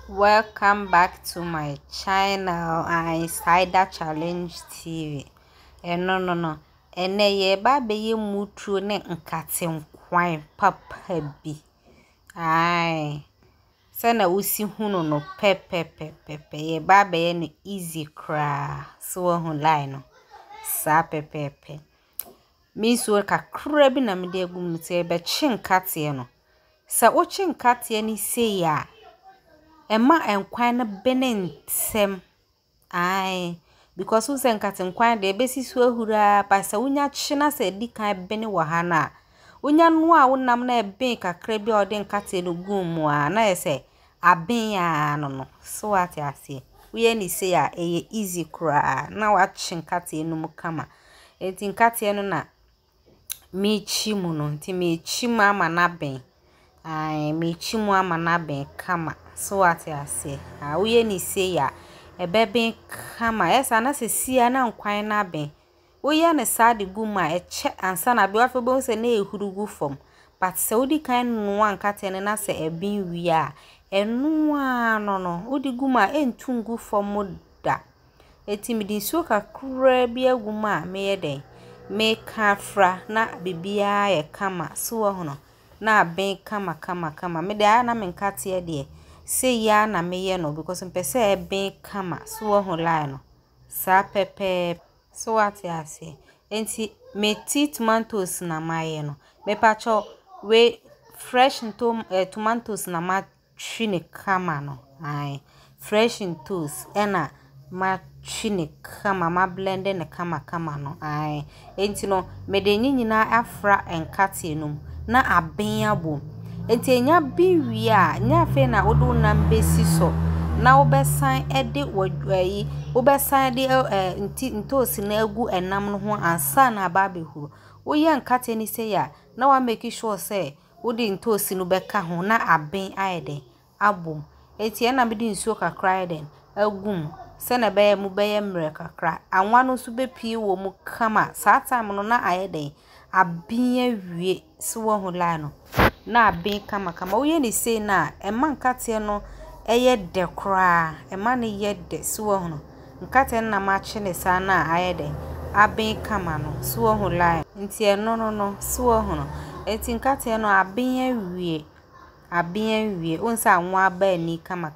Welcome back to my channel. I Cider Challenge TV. No. Ene ye ba be ye mutru ne nkate nkwan papa bi. Ai. Se na usi hunu no pepe. Ye ba be ye no easy kra. So ho line no. Sa pepe. Mi so kakra bi na me de agum te be chi nkate no. Sa o chi nkate ni se ya. Emma enkwan na benentem. Ai, because who sen katin kwan de besi so ahura pasa unya china se di kan bene wa ha na. Unya no a wonam na eben kakra bi ode nkate no gum a na ese aben ya no. So ati ase. Uye ni se ya eye easy kra na wa chinkate no mu kama. Enti nkate no na mechi mu no, nti mechi mama na ben. Ai, mechi mu ama na ben kama. So ati ase. Uye ni se ya ebebe kama esa na se sia na nkwan na ben woye ne sade guma eche ansa na be afebo se na ehurugu fom but se odi kan no ankate ne na se ebin wi a enu a no odi guma entungu fom da etimidi so kakra bi aguma me yeden me kafra na bibia ye kama so hono na ben kama me da na me nkate de say ya na meye no because mpese ebe kama so ho line no sa pepe so what ya say enti me tomatoes na maye no me pacho we fresh tomatoes na ma twine kama no ai fresh toast ena ma twine kama ma blend ne kama no ai enti no me de nyina afra enkate no na aben abom enti enya biwi a nya fe na wodo nam besi so na wobesan ede wadwayi wobesan de ntosi na agu enam no ho ansa na ba behuru woye nkate ni se ya na wa make sure say wodi ntosi no beka ho na aben ayede abom enti na me di nsuo kakra den agum se na be mu be mre kakra anwa no so be pie wo mu kama saa time no na ayede aben awie so wo ho la no na aben kama woye ni sei na ema nkate no eye de kra ema ne ye de so wo no nkate na ma che ne sa na ayede aben kama no so wo ho la nti no so wo no enti nkate no aben awie onsa anwa ba ni kama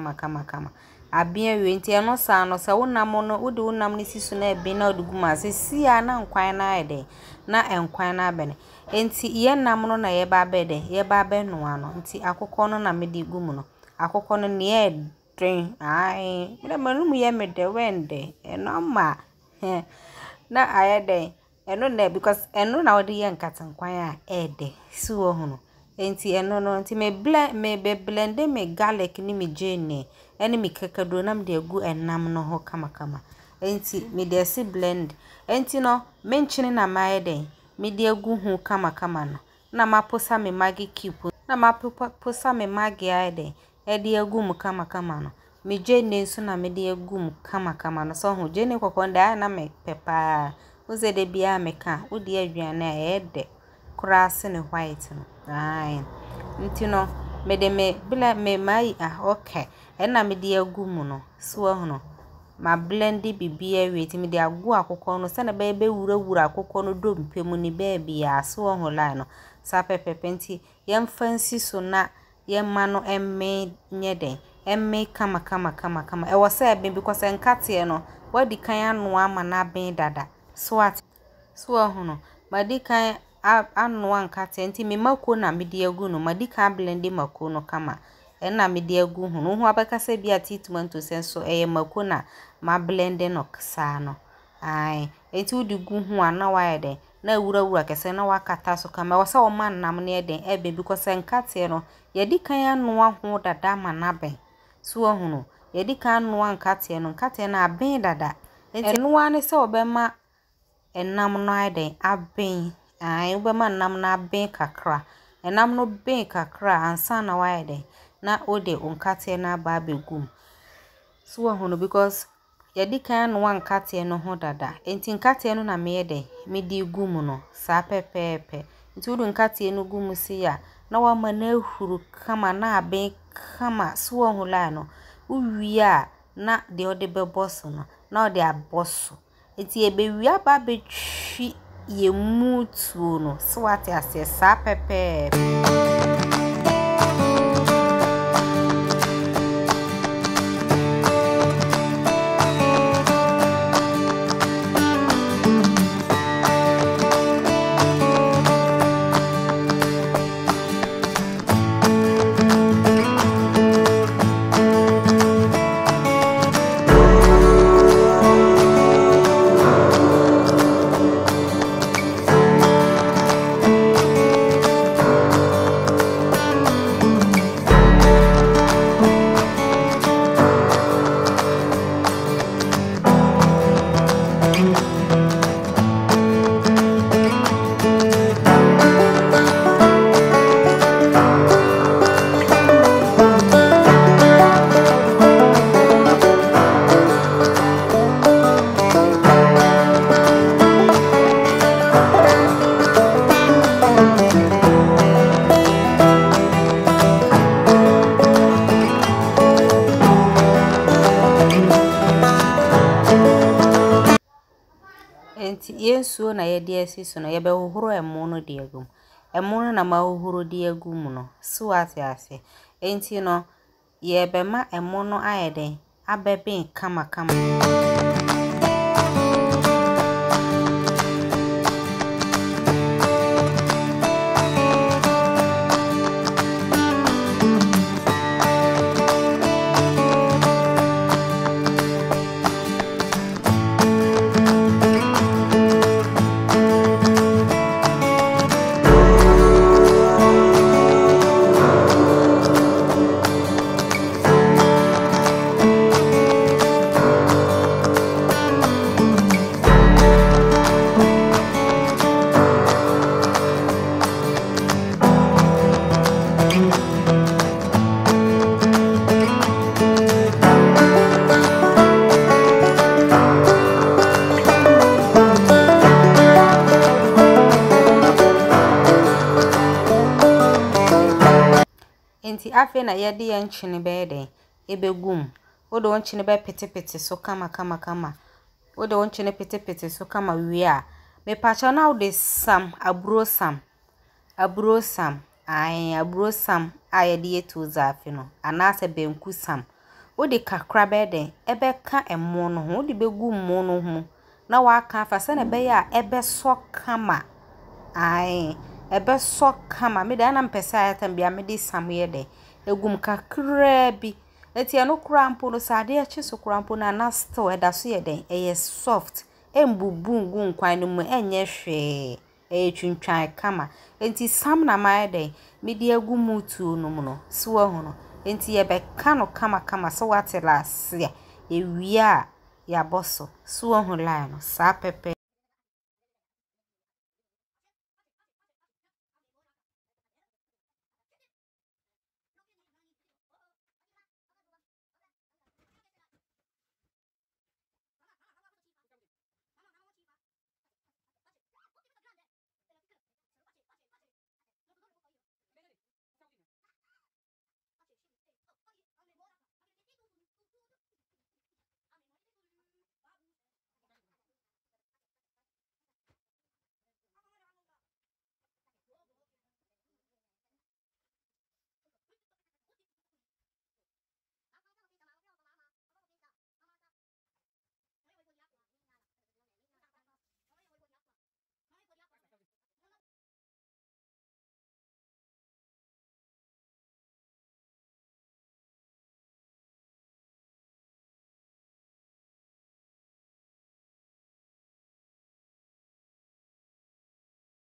aben awie nti no sa no sa wonam no wode wonam ne sisu na ebe na oduguma se sia na nkwan na ayede na enkwan na abene enti ye nam no na ye ba bede ye ba be no ano nti akokọ no na medi gumu no akokọ no ne dren ai me manum ye mede wende eno ma na ayede eno na because eno na wode ye nkatankwan a ede si wo hono enti eno no nti me blend me garlic ni me jene ene me kakado na me de agu enam no ho kama enti me de si blend enti no menchine na maede me de agu hu kama no na maposa me magi cube na maposa me magi aide e de agu mu kama no me jene nso na me de agu mu kama no so ho jene kokonda na me pepa uze de bia me ka udi aduane a ede kurase ne white no ai nti no me de me mai okay e na me de agu mu no so ho no ma blendi bibia weti me de agu akokọ no se na be wura akokọ no dompemu ni baby ya so ho la no sa pepepe nti yem fancy so na yem ma no emme nyeden emme kama e wo se ebe because enkate no wadi kan anu ama na ben dada so at so ho no madi kan anu ankate nti me mako na me de agu no madi kan blendi mako no kama ena me de agu hu no ho abekasa bia tomato senso mako na ma blend no ksa no ai enti udi gu hu ana waide na wura kese na wakata so kama wasa o man nam ne eden ebe because enkate no yedi kan anu aho dada ma na ben so hu no yedi kan anu ankate no nkate na aben dada enti enu ane se obema enam no eden aben ai obema nam na aben kakra enam no ben kakra ansa na waide na ode onkate na ba begum so hu no because yedi kan no ankate no ho dada enti nkate no na me yede me di gumu no sa pepepe nti udu nkate no gumu si ya na wa ma na huru kama na aben kama so wo hula no uwi a na de ode beboso no na ode aboso enti ebewi aba betwi ye mutu no so wate ase sa pepe enti yensuo na ye de asiso no ye be hohoro emo no de agum emo no na ma hohoro de agum no so ate ase enti no ye be ma emo no ayeden abebe kama enti afi na ye de ye nchene be den ebegum odo onchene be pete so kama odo onchene pete so kama wi a me pacha na ode sam aburo sam aye de yetu zafi no anase benku sam ode kakra be den ebe ka emo no ho ode begum mo no ho na wa ka fa se na be ya ebe so kama ebe so kama me da na mpesa ayatam bia me de samye de egum kakra bi eti eno krampo no sade a chiso krampo na na still eda so ye den eye soft embubu nkwan no mu enye hwe twintwan kama enti sam na ma de me de agum mutu no mu no so hu no enti ye be ka no kama so wate lase ewia ya boso so hu la no sa pepe